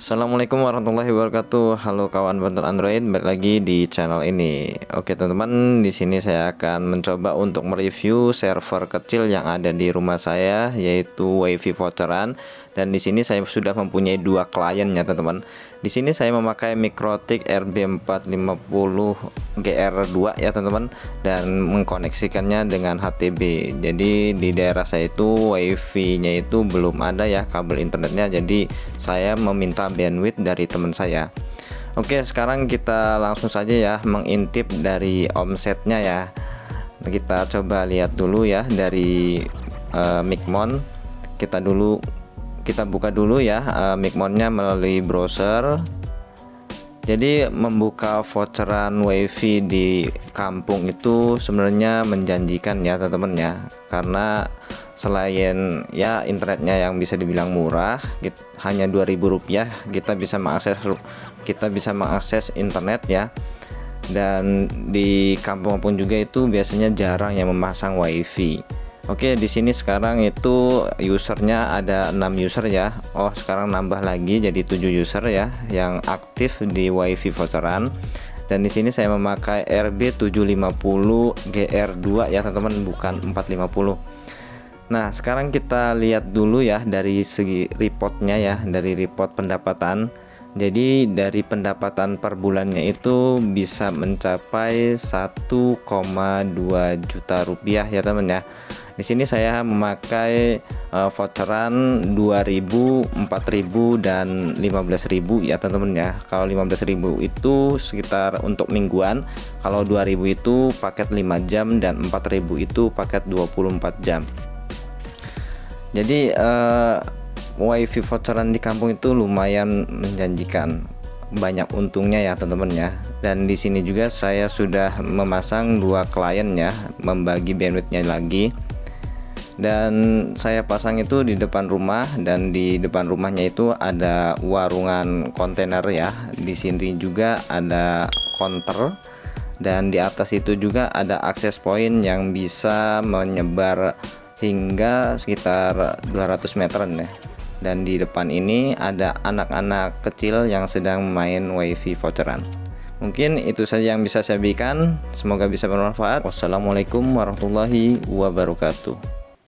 Assalamualaikum warahmatullahi wabarakatuh. Halo kawan banter Android, balik lagi di channel ini. Oke teman-teman, di sini saya akan mencoba untuk mereview server kecil yang ada di rumah saya, yaitu WiFi voucheran. Dan di sini saya sudah mempunyai dua klien ya teman-teman. Di sini saya memakai MikroTik RB450 GR2 ya teman-teman, dan mengkoneksikannya dengan HTB. Jadi di daerah saya itu WiFi-nya itu belum ada ya kabel internetnya. Jadi saya meminta bandwidth dari teman saya. Oke, sekarang kita langsung saja ya mengintip dari omsetnya ya. Kita coba lihat dulu ya dari Micmon. Kita buka dulu ya Micmonnya melalui browser. Jadi membuka voucheran WiFi di kampung itu sebenarnya menjanjikan ya teman-teman ya, karena selain ya internetnya yang bisa dibilang murah, hanya Rp2.000 kita bisa mengakses internet ya. Dan di kampung pun juga itu biasanya jarang yang memasang WiFi. Oke, di sini sekarang itu usernya ada 6 user ya. Oh, sekarang nambah lagi jadi 7 user ya yang aktif di WiFi voucheran. Dan di sini saya memakai RB750 GR2 ya teman-teman, bukan 450. Nah, sekarang kita lihat dulu ya dari segi reportnya ya, dari report pendapatan. Jadi dari pendapatan per bulannya itu bisa mencapai 1,2 juta rupiah ya teman ya. Di sini saya memakai voucheran 2.000, 4.000 dan 15.000 ya teman-teman ya. Kalau 15.000 itu sekitar untuk mingguan, kalau 2.000 itu paket 5 jam dan 4.000 itu paket 24 jam. Jadi WiFi voucheran di kampung itu lumayan menjanjikan, banyak untungnya ya teman-teman ya. Dan di sini juga saya sudah memasang dua klien ya, membagi bandwidthnya lagi. Dan saya pasang itu di depan rumah, dan di depan rumahnya itu ada warungan kontainer ya. Di sini juga ada counter, dan di atas itu juga ada akses point yang bisa menyebar hingga sekitar 200 meteran ya. Dan di depan ini ada anak-anak kecil yang sedang main WiFi voucheran. Mungkin itu saja yang bisa saya berikan, semoga bisa bermanfaat. Wassalamualaikum warahmatullahi wabarakatuh.